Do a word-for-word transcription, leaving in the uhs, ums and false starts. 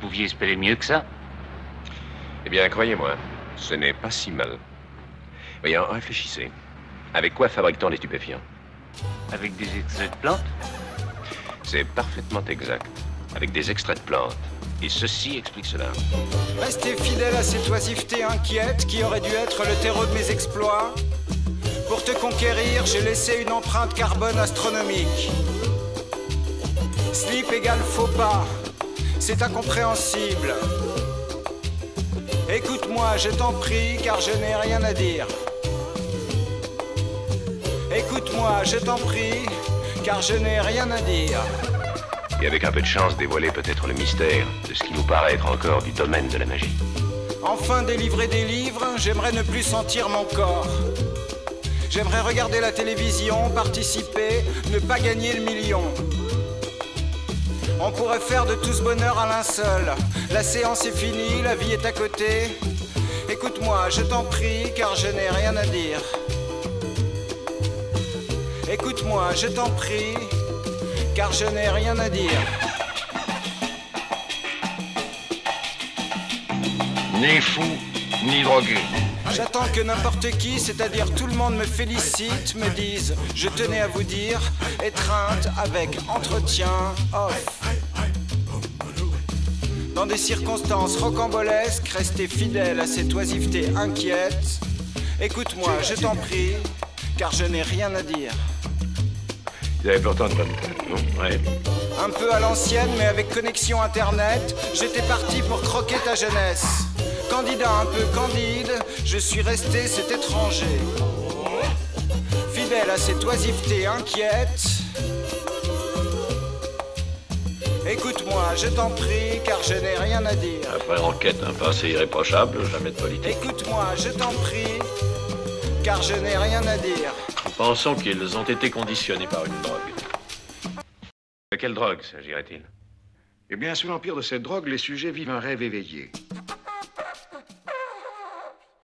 pouviez espérer mieux que ça? Eh bien, croyez-moi, ce n'est pas si mal. Voyons, réfléchissez. Avec quoi fabrique-t-on les stupéfiants? Avec des extraits de plantes? C'est parfaitement exact. Avec des extraits de plantes. Et ceci explique cela. Restez fidèle à cette oisiveté inquiète qui aurait dû être le terreau de mes exploits. Pour te conquérir, j'ai laissé une empreinte carbone astronomique. Slip égale faux pas, c'est incompréhensible. Écoute-moi, je t'en prie, car je n'ai rien à dire. Écoute-moi, je t'en prie, car je n'ai rien à dire. Et avec un peu de chance, dévoiler peut-être le mystère de ce qui nous paraît être encore du domaine de la magie. Enfin délivrer des livres, j'aimerais ne plus sentir mon corps. J'aimerais regarder la télévision, participer, ne pas gagner le million. On pourrait faire de tout ce bonheur un linceul. La séance est finie, la vie est à côté. Écoute-moi, je t'en prie, car je n'ai rien à dire. Écoute-moi, je t'en prie, car je n'ai rien à dire. Ni fou, ni drogué. J'attends que n'importe qui, c'est-à-dire tout le monde me félicite, me dise « Je tenais à vous dire, étreinte avec entretien off ». Dans des circonstances rocambolesques, restez fidèle à cette oisiveté inquiète. Écoute-moi, je t'en prie, car je n'ai rien à dire. Vous avez pourtant de bonnes têtes, non? Ouais. Un peu à l'ancienne, mais avec connexion internet, j'étais parti pour croquer ta jeunesse. Candidat un peu candide, je suis resté cet étranger. Fidèle à cette oisiveté inquiète. Écoute-moi, je t'en prie, car je n'ai rien à dire. Après enquête, un passé irréprochable, jamais de politique. Écoute-moi, je t'en prie, car je n'ai rien à dire. Nous pensons qu'ils ont été conditionnés par une drogue. De quelle drogue s'agirait-il? Eh bien, sous l'empire de cette drogue, les sujets vivent un rêve éveillé.